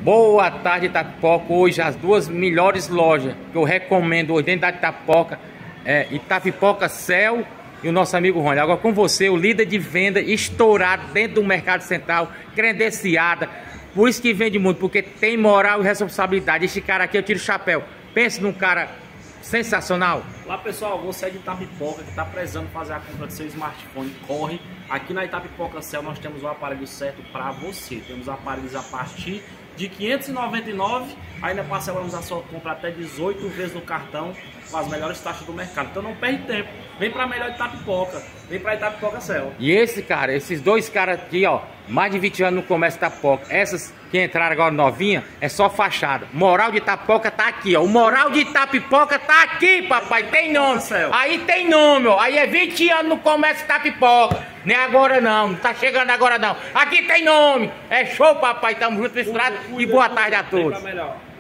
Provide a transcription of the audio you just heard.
Boa tarde, Itapipoca. Hoje as duas melhores lojas que eu recomendo hoje dentro da Itapipoca é Itapipoca Céu e o nosso amigo Rony. Agora com você, o líder de venda estourado dentro do mercado central, credenciada. Por isso que vende muito, porque tem moral e responsabilidade. Este cara aqui eu tiro o chapéu. Pense num cara sensacional. Olá pessoal, você é de Itapipoca que está precisando fazer a compra do seu smartphone, corre. Aqui na Itapipoca Céu nós temos o aparelho certo para você. Temos aparelhos a partir de R$ 599, ainda parcelamos a sua compra até 18 vezes no cartão, com as melhores taxas do mercado. Então não perde tempo, vem para a melhor Itapipoca, vem para Itapipoca Céu. E esses dois caras aqui, ó, mais de 20 anos no comércio de Itapipoca. Essas que entraram agora novinha, é só fachada. Moral de Itapipoca tá aqui, ó. O Moral de Itapipoca tá aqui, papai. Tem nome. Aí tem nome, ó. Aí é 20 anos no comércio de Itapipoca. Nem agora não tá chegando agora não. Aqui tem nome. É show, papai. Tamo junto, misturado. E boa tarde a todos.